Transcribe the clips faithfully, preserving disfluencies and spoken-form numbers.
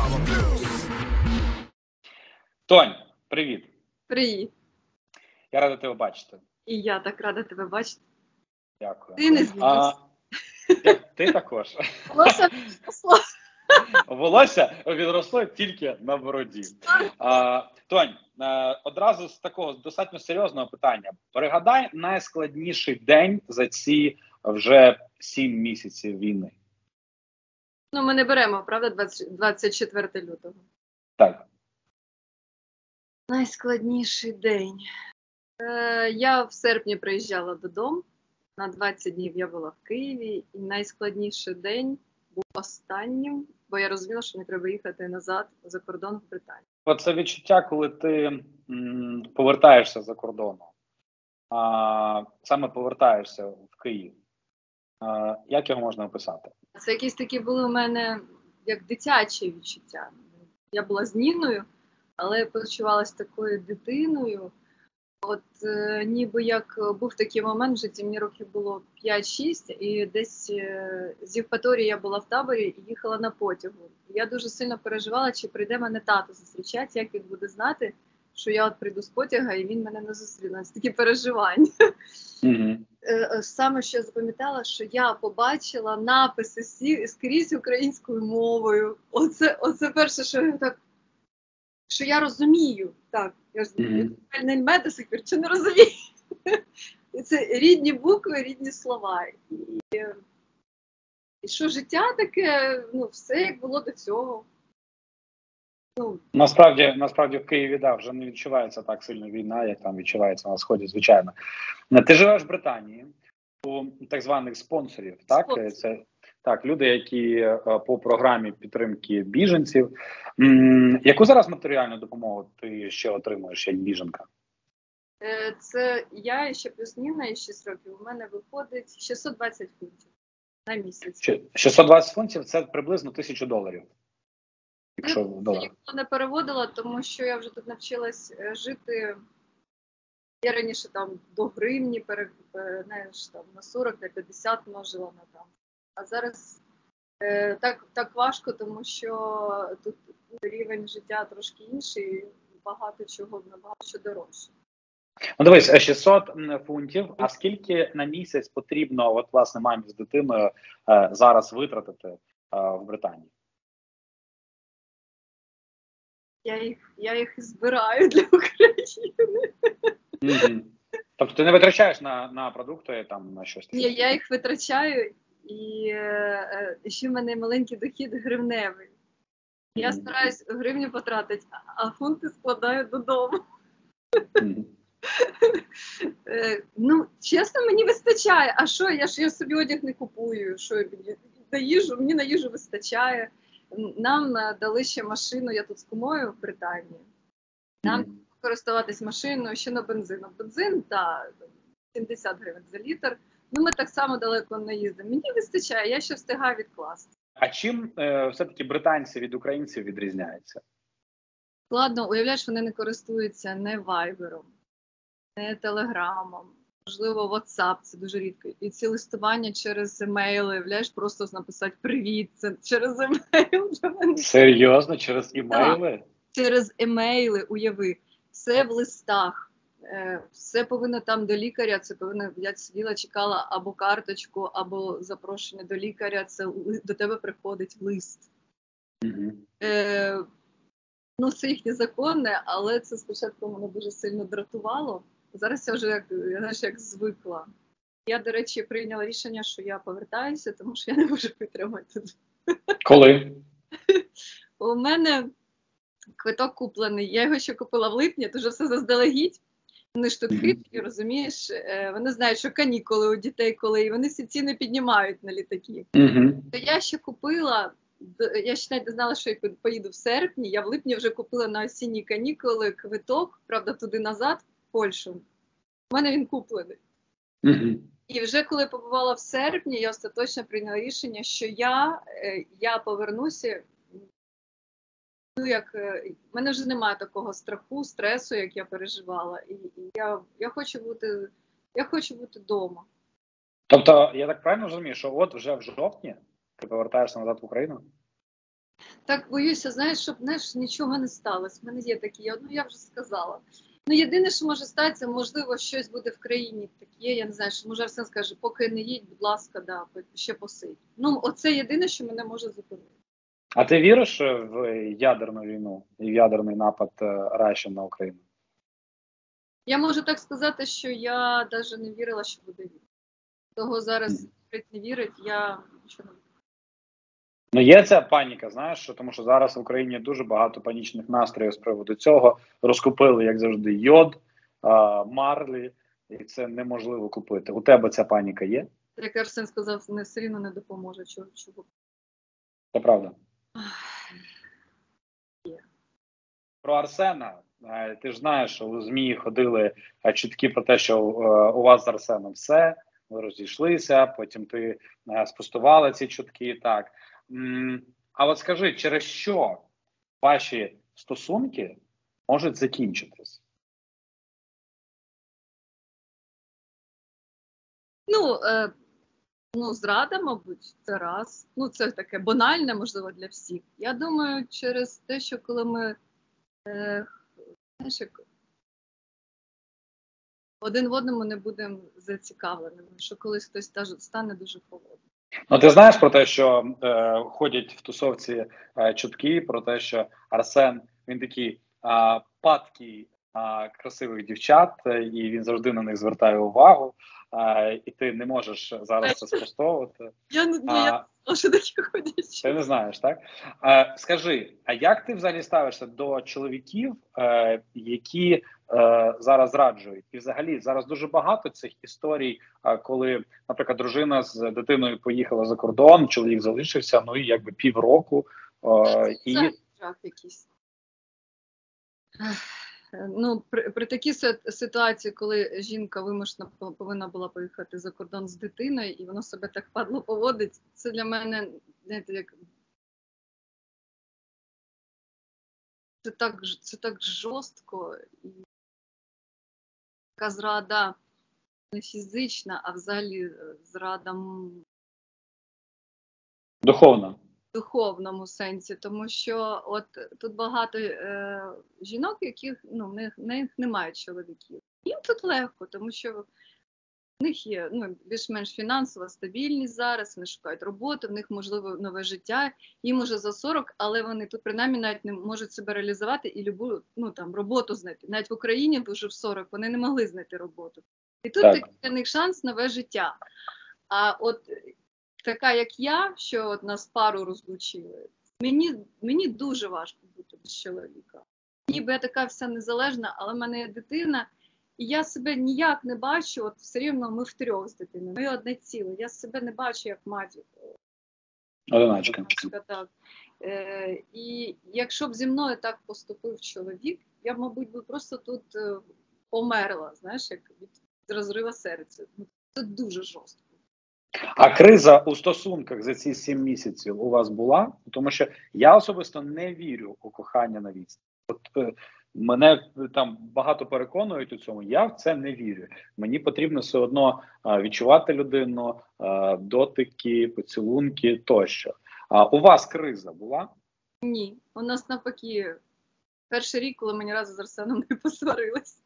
Тонь, привіт. Привіт. Я радий тебе бачити. І я так рада тебе бачити. Дякую. Ти не змінився. А, ти також. Волосся відросло. Волосся відросло тільки на бороді. А, Тонь, одразу з такого достатньо серйозного питання. Пригадай найскладніший день за ці вже сім місяців війни. Ну, ми не беремо, правда, двадцять четвертого лютого? Так. Найскладніший день. Е, я в серпні приїжджала додому. На двадцять днів я була в Києві. І найскладніший день був останнім, бо я розуміла, що мені треба їхати назад за кордон в Британію. Оце відчуття, коли ти м, повертаєшся за кордону, а саме повертаєшся в Київ. А, як його можна описати? Це якісь такі були у мене як дитячі відчуття. Я була з Ніною, але я почувалася такою дитиною. От е, ніби як був такий момент в житті, мені років було п'ять-шість, і десь е, з Євпаторії я була в таборі і їхала на потягу. Я дуже сильно переживала, чи прийде мене тато зустрічати, як він буде знати, що я от прийду з потяга і він мене не зустріне. Це такі переживання. Mm-hmm. Е, саме що я запам'ятала, що я побачила написи всі скрізь українською мовою. Оце, оце перше, що я так, що я розумію. Так, я ж не до сих пір, чи не розумію. Це рідні букви, рідні слова. І, і що життя таке, ну, все як було до цього. Ну, Насправді, насправді в Києві, да, вже не відчувається так сильно війна, як там відчувається на Сході, звичайно. Ти живеш в Британії у так званих спонсорів, так? Спонсор. Це так, люди, які по програмі підтримки біженців. М, яку зараз матеріальну допомогу ти ще отримуєш як біженка? Це я ще плюс Ніна, і шість років. У мене виходить шістсот двадцять фунтів на місяць. шістсот двадцять фунтів – це приблизно тисячу доларів. Якщо в доларах. Я ніхто не переводила, тому що я вже тут навчилась жити. Я раніше там до гривні, знаєш, там на сорок, на п'ятдесят множила на там. А зараз е, так, так важко, тому що тут рівень життя трошки інший, багато чого, набагато що дорожче. Ну, дивись, шістсот фунтів, а скільки на місяць потрібно, от, власне, мамі з дитиною е, зараз витратити е, в Британії? Я їх, я їх збираю для України. Mm-hmm. Тобто ти не витрачаєш на, на продукти, там, на щось? Ні, я їх витрачаю, і е, е, ще в мене маленький дохід гривневий. Mm-hmm. Я стараюсь гривню потратити, а фунти складаю додому. Mm-hmm. е, ну, чесно, мені вистачає. А що, я ж я собі одяг не купую, що на їжу, мені на їжу вистачає. Нам дали ще машину, я тут з кумою в Британії. Нам mm-hmm. користуватись машиною ще на бензин. Бензин, та сімдесят гривень за літр. Ну, ми так само далеко не їздимо. Мені вистачає, я ще встигаю відкласти. А чим е, все-таки британці від українців відрізняються? Складно, уявляєш, вони не користуються не вайбером, не телеграмом, можливо, WhatsApp, це дуже рідко. І ці листування через емейли, уявляєш, просто написати «Привіт», це через емейл. Серйозно? Через емейли? Так, через емейли, уяви. Все в листах. Все повинно там до лікаря, це повинно, я сиділа, чекала або карточку, або запрошення до лікаря, це до тебе приходить лист. Mm-hmm. Е, ну, це їхнє законне, але це спочатку мене дуже сильно дратувало. Зараз я вже як, знаєш, як звикла. Я, до речі, прийняла рішення, що я повертаюся, тому що я не можу витримати. Коли? У мене квиток куплений, я його ще купила в липні, то вже все заздалегідь. Вони ж тут Mm-hmm. хитрі, розумієш, вони знають, що канікули у дітей коли, і вони всі ціни піднімають на літаки. Mm-hmm. То я ще купила, я ще навіть не знала, що я поїду в серпні, я в липні вже купила на осінні канікули квиток, правда, туди-назад, в Польщу. У мене він куплений. Mm-hmm. І вже коли побувала в серпні, я остаточно прийняла рішення, що я, я повернуся. Ну, як, в мене вже немає такого страху, стресу, як я переживала. І, і я, я хочу бути, я хочу бути вдома. Тобто, я так правильно розумію, що от вже в жовтні ти повертаєшся назад в Україну? так боюся, знаєш, щоб знаєш, нічого не сталося. У мене є такі, я- ну я вже сказала. Ну, єдине, що може статися, можливо, щось буде в країні таке, я не знаю, що може Арсен скаже, поки не їдь, будь ласка, да, ще посидь. Ну, оце єдине, що мене може зупинити. А ти віриш в ядерну війну і в ядерний напад Росії на Україну? Я можу так сказати, що я навіть не вірила, що буде війна. Того зараз mm. не вірить, я нічого не вірю. Ну, є ця паніка, знаєш, що, тому що зараз в Україні дуже багато панічних настроїв з приводу цього. Розкупили, як завжди, йод, а, марлі, і це неможливо купити. У тебе ця паніка є? Як Арсен сказав, не все рівно не допоможе. Чого, чого? Це правда. Є. Про Арсена. Ти ж знаєш, що у ЗМІ ходили чутки про те, що у вас з Арсеном все, ви розійшлися, потім ти спростувала ці чутки. Так. А от скажи, через що ваші стосунки можуть закінчитись? Ну, е, ну, зрада, мабуть, це раз. Ну, це таке банальне, можливо, для всіх. Я думаю, через те, що коли ми е, знаєш, як один в одному не будемо зацікавленими, що колись хтось стане дуже холодним. Ну, ти знаєш про те, що е, ходять в тусовці е, чутки про те, що Арсен, він такий е, падкий е, красивих дівчат, е, і він завжди на них звертає увагу, е, і ти не можеш зараз це спростовувати. Я не знаю, що таке ходять. Ти не знаєш, так? Е, скажи, а як ти взагалі ставишся до чоловіків, е, які е, зараз зраджують? І взагалі зараз дуже багато цих історій, е, коли, наприклад, дружина з дитиною поїхала за кордон, чоловік залишився, ну і якби півроку. Е, і... Це жах якийсь. Ну, при, при такій ситуації, коли жінка вимушена повинна була поїхати за кордон з дитиною, і воно себе так падло поводить, це для мене, знаєте, як це так, це так жорстко, і така зрада не фізична, а взагалі зрада духовна. В духовному сенсі, тому що от тут багато е, жінок, яких ну, в них, в них немає чоловіків. Їм тут легко, тому що в них є ну, більш-менш фінансова стабільність зараз, вони шукають роботу, в них можливо нове життя, їм уже за сорок, але вони тут принаймні навіть не можуть себе реалізувати і любу ну, там, роботу знайти. Навіть в Україні вже в сорок вони не могли знайти роботу. І тут такий для них шанс нове життя. А от така, як я, що от нас пару розлучили, мені, мені дуже важко бути без чоловіка. Ніби я така вся незалежна, але в мене є дитина, і я себе ніяк не бачу, от все рівно ми втрьох з дитиною, ми одне ціле, я себе не бачу як мать. Одиначка. Так. Е, і якщо б зі мною так поступив чоловік, я б, мабуть, би просто тут е, померла, знаєш, як від розрива серця. Це дуже жорстко. А криза у стосунках за ці сім місяців у вас була? Тому що я особисто не вірю у кохання на відстані. От е, мене там багато переконують у цьому, я в це не вірю. Мені потрібно все одно е, відчувати людину, е, дотики, поцілунки тощо. А у вас криза була? Ні, у нас навпаки перший рік, коли ми ні разу з Арсеном не посварились.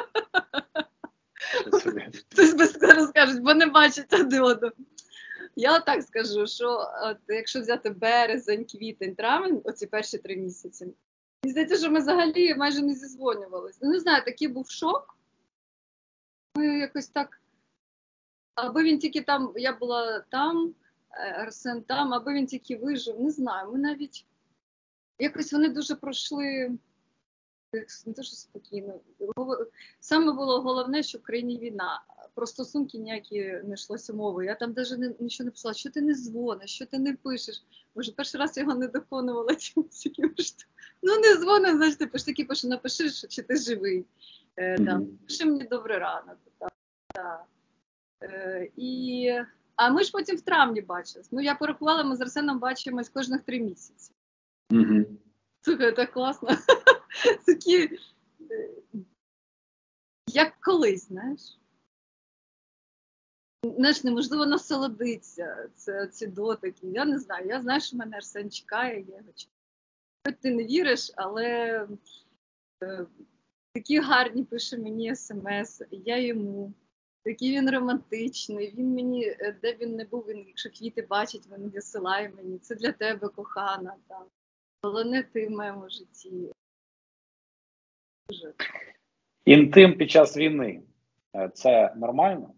Хтось би розкажуть, бо не бачать один одного. Я так скажу, що от, якщо взяти березень, квітень, травень, оці перші три місяці, мені здається, що ми взагалі майже не зізвонювалися. Ну, не знаю, такий був шок. Ми якось так, аби він тільки там, я була там, Арсен там, аби він тільки вижив, не знаю, ми навіть, якось вони дуже пройшли, не те, що спокійно. Саме було головне, що в країні війна. Про стосунки ніякі не йшлося мови. Я там навіть не, нічого не писала, що ти не дзвониш, що ти не пишеш. Може, перший раз його не доконувала. Ну, не дзвониш, значить, ти пишеш, такі пише, напиши, чи ти живий. Е, mm-hmm. там, пиши мені добрий ранок. Так, так. Е, і... А ми ж потім в травні бачились. Ну, я порахувала, ми з Арсеном бачимось кожних три місяці. Mm-hmm. Слухай, так класно. Такі, як колись, знаєш. Знаєш, неможливо насолодитися, це ці дотики. Я не знаю, я знаю, що мене Арсен чекає, я його чекаю. Хоч ти не віриш, але е, такі гарні пише мені смс, я йому. Такий він романтичний, він мені, е, де б він не був, він, якщо квіти бачить, він висилає мені. Це для тебе, кохана. Там. Головне ти в моєму житті. Дуже. Інтим під час війни – це нормально?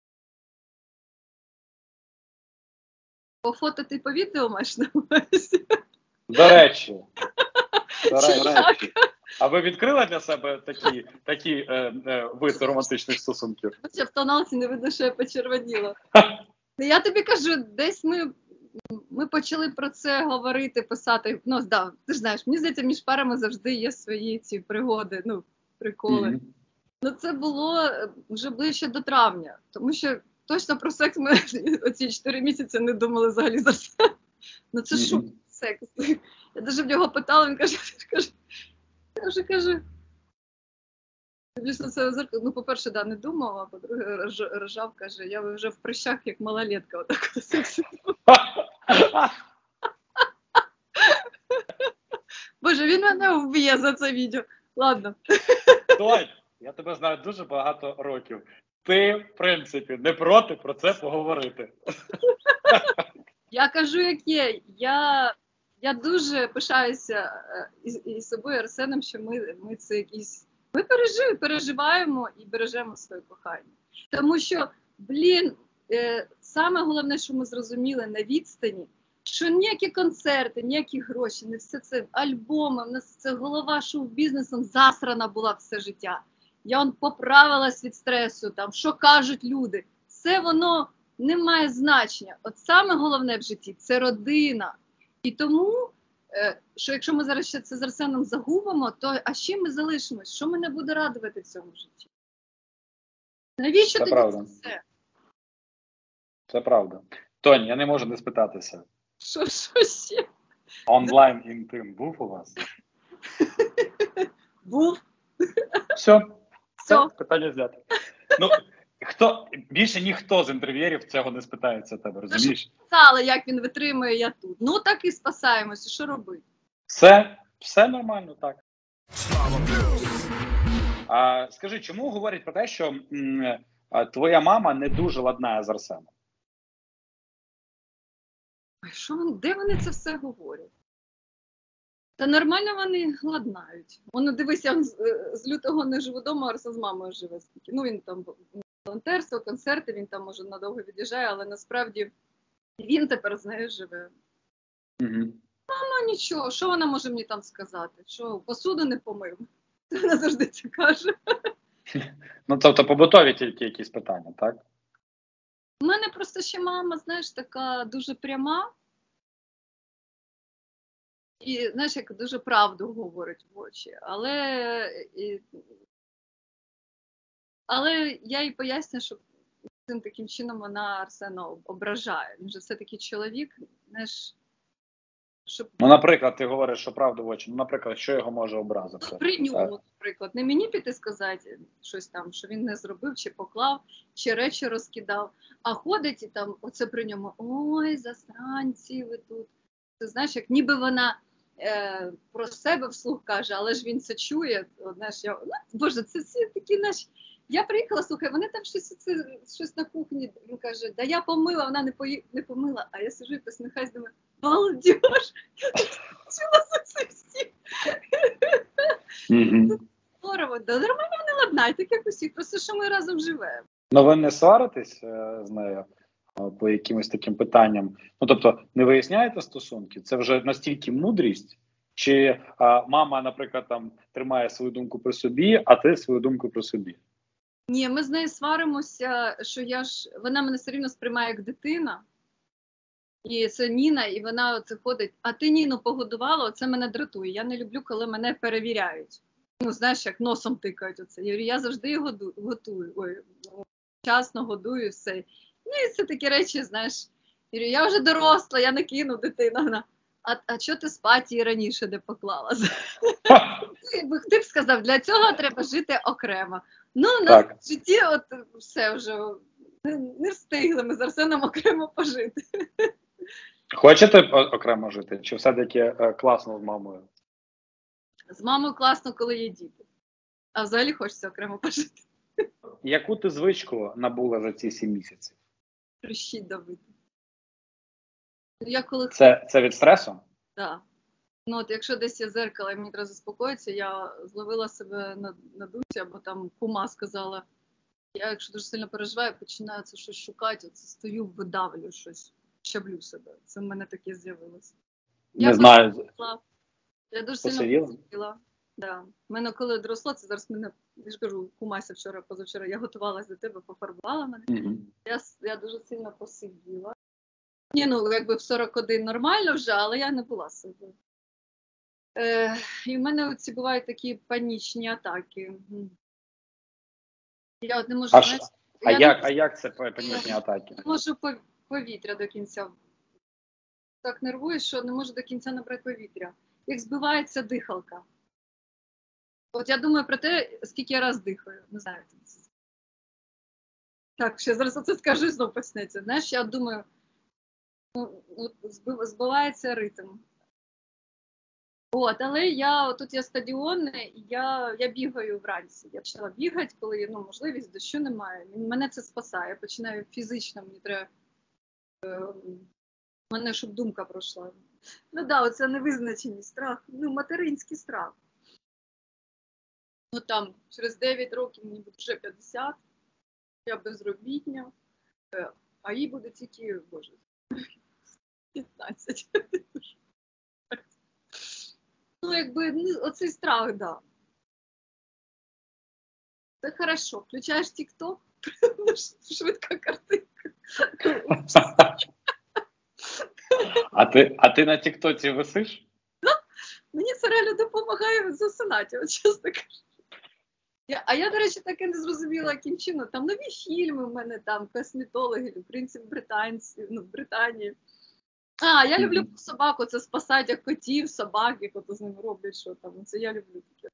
По фото ти по відео маєш на увазі? До речі. До Чи речі. як? А ви відкрили для себе такі, такі е, е, види романтичних стосунків? Хоча в тоналці не видно, що я почервоніла. Ну, я тобі кажу, десь ми, ми почали про це говорити, писати. Ну, да, ти ж знаєш, мені здається, між парами завжди є свої ці пригоди, ну, приколи. Mm-hmm. Ну, це було вже ближче до травня, тому що точно про секс ми оці чотири місяці не думали взагалі за все. Ну, це що, mm-hmm. секс? Я навіть в нього питала, він каже, каже я вже каже, це зеркало. Ну, по-перше, да, не думав, а по-друге, ржав, каже, я вже в прищах, як малолетка, отак от сексу. Боже, він мене вб'є за це відео. Ладно. Толь, я тебе знаю дуже багато років. Ти, в принципі, не проти про це поговорити. Я кажу, як є. Я, я дуже пишаюся із, із собою, Арсеном, що ми, ми це якісь... Ми пережив, переживаємо і бережемо своє кохання. Тому що, блін, е, саме головне, що ми зрозуміли на відстані, що ніякі концерти, ніякі гроші, не все це альбоми, в нас це голова шоу-бізнесом засрана була все життя. Я он поправилась від стресу, там, що кажуть люди. Це воно не має значення. От саме головне в житті – це родина. І тому, що якщо ми зараз ще це з Арсеном загубимо, то а з чим ми залишимось? Що мене буде радувати в цьому житті? Навіщо це тоді правда. це все? Це правда. Тонь, я не можу не спитатися. Що, що ще? Онлайн інтим був у вас? Був. Все. Все. Питання знято. Ну, хто, більше ніхто з інтерв'єрів цього не спитається тебе, розумієш? Але як він витримує, я тут. Ну, так і спасаємося. Що робити? Все, все нормально, так. А, скажи, чому говорять про те, що м, твоя мама не дуже ладнає з Арсеном? Що вони, де вони це все говорять? Та нормально вони ладнають. Воно, дивися, з, з лютого не живу вдома, Арсен з мамою живе скільки. Ну, він там волонтерство, концерти, він там, може, надовго від'їжджає, але насправді він тепер з нею живе. Угу. Мама нічого, що вона може мені там сказати? Що посуду не помив? Вона завжди це каже. Ну, тобто побутові тільки якісь питання, так? У мене просто ще мама, знаєш, така дуже пряма. І, знаєш, як дуже правду говорить в очі. Але, і, але я їй поясню, що цим таким чином вона Арсена ображає. Він же все-таки чоловік, знаєш, щоб... Ну, наприклад, ти говориш, що правду в очі. Ну, наприклад, що його може образити? При ньому, наприклад. Не мені піти сказати щось там, що він не зробив, чи поклав, чи речі розкидав. А ходить і там, оце при ньому, ой, засранці ви тут. Ти знаєш, як ніби вона е, про себе вслух каже, але ж він це чує. От, знаєш, я, ну, Боже, це всі такі наші... Я приїхала, слухай, вони там щось, це, щось на кухні, він каже, да я помила, вона не, пої... не помила, а я сижу і посміхаюсь, думаю, балдеж, я так чула за це всі. Здорово, да нормально вони ладнають, так як усіх, просто що ми разом живемо. Ну ви не сваритесь е, з нею по якимось таким питанням? Ну тобто не виясняєте стосунки? Це вже настільки мудрість? Чи е, мама, наприклад, там тримає свою думку при собі, а ти свою думку при собі? Ні, ми з нею сваримося, що я ж, вона мене все рівно сприймає як дитина. І це Ніна, і вона оце ходить, а ти Ніну погодувала, оце мене дратує. Я не люблю, коли мене перевіряють. Ну, знаєш, як носом тикають оце. Я, я завжди його готую, ой, вчасно годую все. Ну і це такі речі, знаєш, я вже доросла, я не кину дитину. А, а чого ти спати її раніше не поклала? Ти б сказав, для цього треба жити окремо. Ну, на житті от все вже не, не встигли ми з Арсеном окремо пожити. Хочете окремо жити? Чи все-таки е, класно з мамою? З мамою класно, коли є діти. А взагалі хочеться окремо пожити. Яку ти звичку набула за ці сім місяців? Прищі давити. Я коли... Це, це від стресу? Так. Ну от якщо десь є зеркало і мені треба заспокоїтися, я зловила себе на, на думці, або там кума сказала, я якщо дуже сильно переживаю, починаю це щось шукати, оце стою, видавлю щось, щаблю себе. Це в мене таке з'явилося. Не Я знаю. посиділа. Я дуже Посиділа? сильно посиділа. Да. У мене коли доросло, це зараз мене, я ж кажу, кумася вчора, позавчора, я готувалась до тебе, пофарбувала мене. Mm-hmm. Я, я дуже сильно посиділа. Ні, ну, якби в сорок один нормально вже, але я не була собою. Е, і в мене ці бувають такі панічні атаки. Я от не можу, А, знаєш, а, я як, не, а як це панічні атаки? не можу повітря до кінця. Так нервую, що не можу до кінця набрати повітря. Як збивається дихалка. От я думаю про те, скільки я раз дихаю. Не знаю. Так, ще зараз оце скажу і знову почнеться. Знаєш, я думаю, ну, збивається ритм. От, але я, тут є стадіон, і я, я бігаю вранці. Я почала бігати, коли ну, можливість, дощу немає. Мене це спасає. Я починаю фізично, мені треба, е, мене, щоб думка пройшла. Ну так, да, оце невизначений страх, ну материнський страх. Ну там, через дев'ять років мені буде вже п'ятдесят, я безробітня, е, а їй буде тільки, боже, п'ятнадцять. Ну, якби, ну, оцей страх, да. Це хорошо. Включаєш TikTok, швидка картинка. А ти, а ти на тіктоці висиш? Мені це реально допомагає засинати, от чесно кажу. Я, а я, до речі, так і не зрозуміла, яким чином. Там нові фільми в мене, там, косметологи, принцип британці, ну, в Британії. А, я люблю собаку, це спасати як котів, собак, як ото з ними роблять, що там. Це я люблю таке.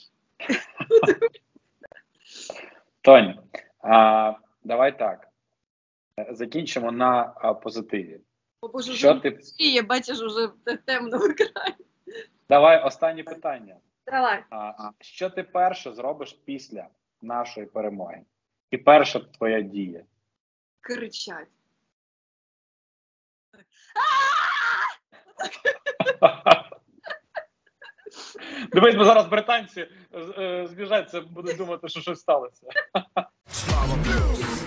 Тонь, а, давай так. Закінчимо на а, позитиві. О, Боже, що вже ти... я бачиш, вже темно в екрані. Давай, останнє питання. Давай. А, що ти перше зробиш після нашої перемоги? І перша твоя дія? Кричать. Дивись, бо зараз британці збіжаться, будуть думати, що щось сталося. Слава плюс!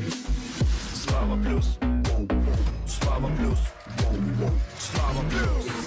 Слава плюс! Слава плюс! Слава плюс!